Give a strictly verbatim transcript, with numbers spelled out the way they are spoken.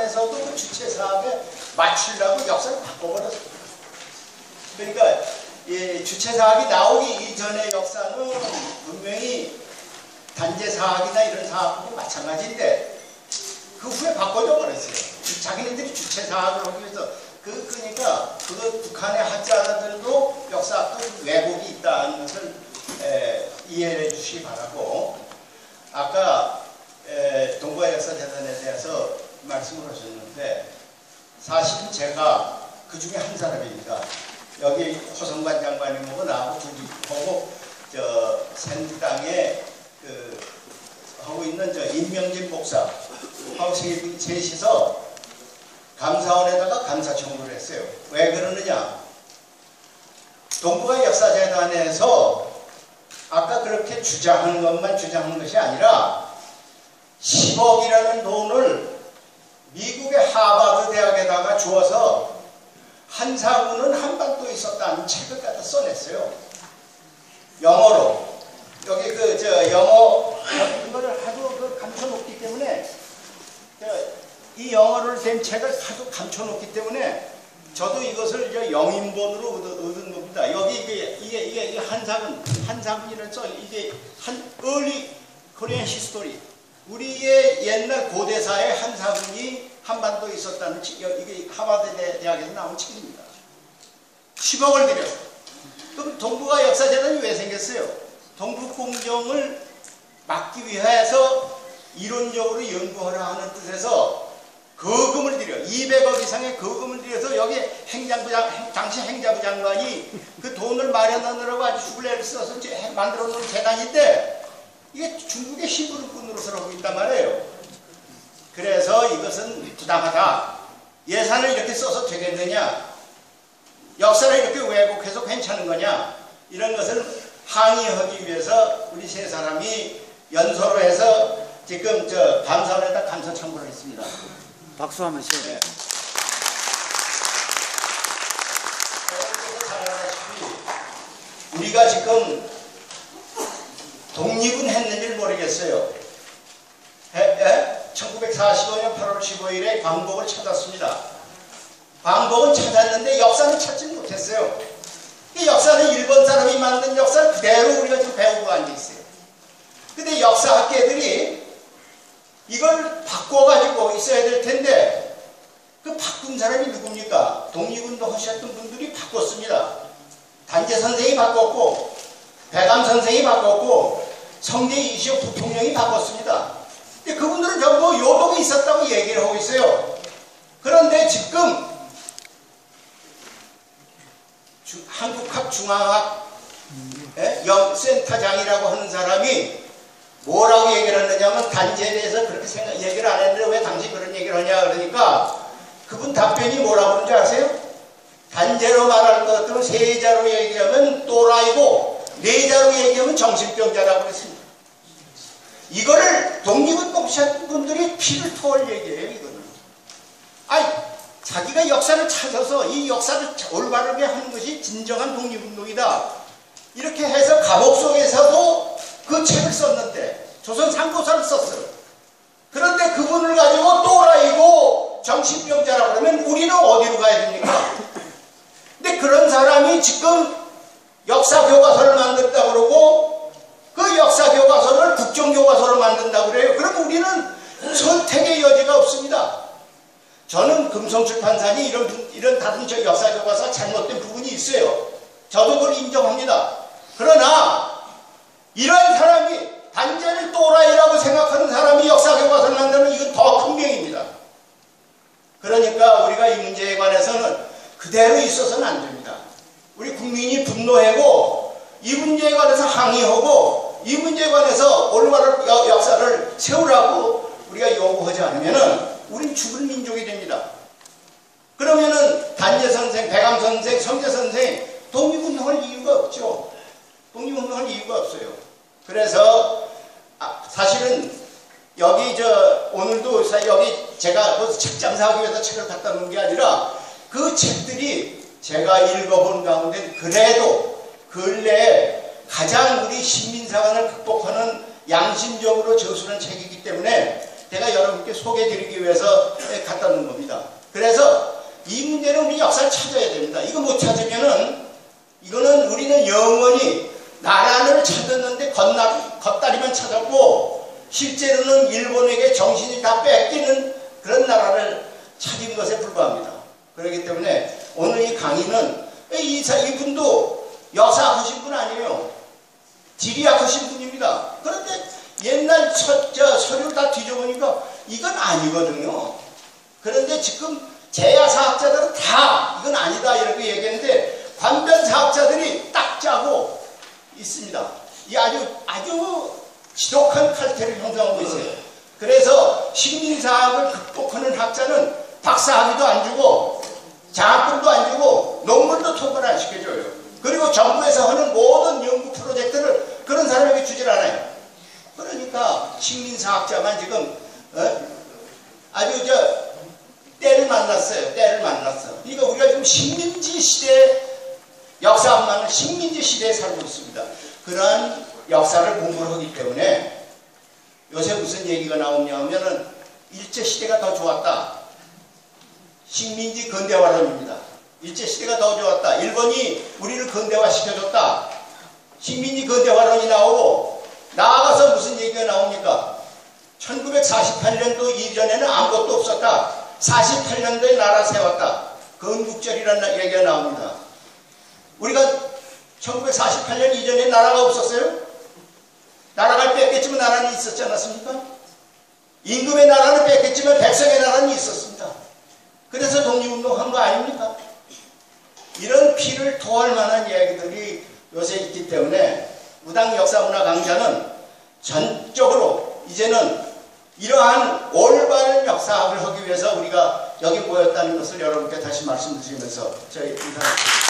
안에서도 그 주체사학에 맞추려고 역사를 바꿔버렸어요. 그러니까 이 주체사학이 나오기 이전의 역사는 분명히 단제사학이나 이런 사학하고 마찬가지인데 그 후에 바꿔줘 버렸어요. 자기네들이 주체사학을 하기 위해서 그, 그러니까 그 북한의 학자들도 역사학도 왜곡이 있다는 것을 에, 이해해 주시기 바라고, 아까 에, 동부아 역사재단에 대해서 말씀을 하셨는데 사실은 제가 그 중에 한 사람입니다. 여기 호성관 장관님하고 나하고 둘이 보고 저 새누리당에 그 하고 있는 저 임명진 목사하고 셋이서 감사원에다가 감사 청구를 했어요. 왜 그러느냐? 동부아 역사재단에서 아까 그렇게 주장하는 것만 주장하는 것이 아니라 십억이라는 돈을 미국의 하버드 대학에다가 주어서 한사군은 한반도에 있었다는 책을 갖다 써냈어요. 영어로. 여기 그 저 영어 이거를 하도 그 감춰놓기 때문에 이 영어를 된 책을 하도 감춰놓기 때문에 저도 이것을 이제 영인본으로 얻은 겁니다. 여기 이게 이게 이게, 이게 한사군 한사군이라는 써 이게 한 early Korean history, 우리의 옛날 고대사의 한사군이 한반도에 있었다는 책, 이게 하버드 대학에서 나온 책입니다. 십억을 들여서. 그럼 동부아 역사재단이 왜 생겼어요? 동북공정을 막기 위해서 이론적으로 연구하라 하는 뜻에서 거금을 들여 이백억 이상의 거금을 들여서 여기 행장부 장, 당시 행자부 장관이 그 돈을 마련하느라고 아주 죽을 애를 써서 만들어 놓은 재단인데 이게 중국의 심부름꾼으로서 하고 있단 말이에요. 그래서 이것은 부당하다. 예산을 이렇게 써서 되겠느냐? 역사를 이렇게 왜곡해서 괜찮은 거냐? 이런 것을 항의하기 위해서 우리 세 사람이 연소로 해서 지금 저 감사원에다 감사 청구를 했습니다. 박수 한번 쳐요. 네. 우리가 지금 독립은 했는지 모르겠어요. 에, 에? 천구백사십오 년 팔월 십오일에 광복을 찾았습니다. 광복은 찾았는데 역사는 찾지 못했어요. 이 역사는 일본 사람이 만든 역사를 그대로 우리가 지금 배우고 앉아있어요. 근데 역사학계들이 이걸 바꿔가지고 있어야 될 텐데 그 바꾼 사람이 누굽니까? 독립운동 하셨던 분들이 바꿨습니다. 단재 선생이 바꿨고 배감 선생이 바꿨고 성대 이시호 부통령이 바꿨습니다. 근데 그분들은 전부 요동이 있었다고 얘기를 하고 있어요. 그런데 지금 주, 한국학중앙학 센터장이라고 하는 사람이 뭐라고 얘기를 했느냐면 단지에 대해서 그렇게 생각, 얘기를 안 했는데 왜 당신 그런 얘기를 하냐 그러니까 그분 답변이 뭐라고 그러는지 아세요? 단제로 말할 것 같으면 세자로 얘기하면 또라이고 네자로 얘기하면 정신병자라고 그랬습니다. 이거를 독립운동하셨던 분들이 피를 토할 얘기예요. 이거는. 아니 자기가 역사를 찾아서 이 역사를 올바르게 하는 것이 진정한 독립운동이다. 이렇게 해서 감옥 속에서도 그 책을 썼는데 조선 상고사를 썼어요. 그런데 그분을 가지고 또라이고 정신병자라고 그러면 우리는 어디로 가야 됩니까? 근데 그런 사람이 지금 역사교과서를 만든다고 그러고 그 역사교과서를 국정교과서로 만든다고 그래요. 그럼 우리는 선택의 여지가 없습니다. 저는 금성출판사니 이런, 이런 다른 저 역사교과서가 잘못된 부분이 있어요. 저도 그걸 인정합니다. 그러나 이런 사람이 단죄를 또라이라고 생각하는 사람이 역사교과서를 만들면 이건 더 큰 병입니다. 그러니까 우리가 이 문제에 관해서는 그대로 있어서는 안 됩니다. 우리 국민이 분노하고 이 문제에 관해서 항의하고 이 문제에 관해서 올바른 역사를 세우라고 우리가 요구하지 않으면은 우린 죽을 민족이 됩니다. 그러면은 단재 선생, 배감 선생, 성재 선생 독립운동할 이유가 없죠. 독립운동할 이유가 없어요. 그래서 아, 사실은 여기 저 오늘도 여기 제가 뭐 책 장사하기 위해서 책을 갖다 놓은 게 아니라 그 책들이 제가 읽어본 가운데 그래도 근래에 가장 우리 식민사관을 극복하는 양심적으로 저술한 책이기 때문에 제가 여러분께 소개해드리기 위해서 갖다 놓은 겁니다. 그래서 이 문제는 우리 역사를 찾아야 됩니다. 이거 못 찾으면은 이거는 우리는 영원히 나라를 찾았는데 겉나, 겉다리만 찾았고 실제로는 일본에게 정신이 다 뺏기는 그런 나라를 찾은 것에 불과합니다. 그렇기 때문에 오늘 이 강의는 이사, 이분도 역사하신 분 아니에요. 지리학하신 분입니다. 그런데 옛날 서, 저, 서류를 다 뒤져보니까 이건 아니거든요. 그런데 지금 제야사학자들은 다 이건 아니다 이렇게 얘기했는데 관변사학자들이 딱 짜고 있습니다. 이 아주 아주 지독한 칼퇴를 형성하고 있어요. 그래서 식민사학을 극복하는 학자는 박사학위도 안 주고 장학금도 안 주고 논문도 통과를 안 시켜줘요. 그리고 정부에서 하는 모든 연구 프로젝트를 그런 사람에게 주질 않아요. 그러니까 식민사학자만 지금 어? 아주 저 때를 만났어요. 때를 만났어. 그러니까 우리가 지금 식민지 시대 역사학만은 식민지 시대에 살고 있습니다. 그러한 역사를 공부를 하기 때문에 요새 무슨 얘기가 나오냐 하면은 일제시대가 더 좋았다. 식민지 근대화론입니다. 일제시대가 더 좋았다. 일본이 우리를 근대화시켜줬다. 식민지 근대화론이 나오고 나아가서 무슨 얘기가 나옵니까? 천구백사십팔 년도 이전에는 아무것도 없었다. 사십팔 년도에 나라 세웠다. 건국절이라는 얘기가 나옵니다. 우리가 천구백사십팔 년 이전에 나라가 없었어요? 나라가 뺏겼지만 나라는 있었지 않았습니까? 임금의 나라는 뺏겼지만 백성의 나라는 있었습니다. 그래서 독립운동한 거 아닙니까? 이런 피를 토할 만한 이야기들이 요새 있기 때문에 무당 역사문화 강좌는 전적으로 이제는 이러한 올바른 역사학을 하기 위해서 우리가 여기 모였다는 것을 여러분께 다시 말씀드리면서 저희 인사드립니다.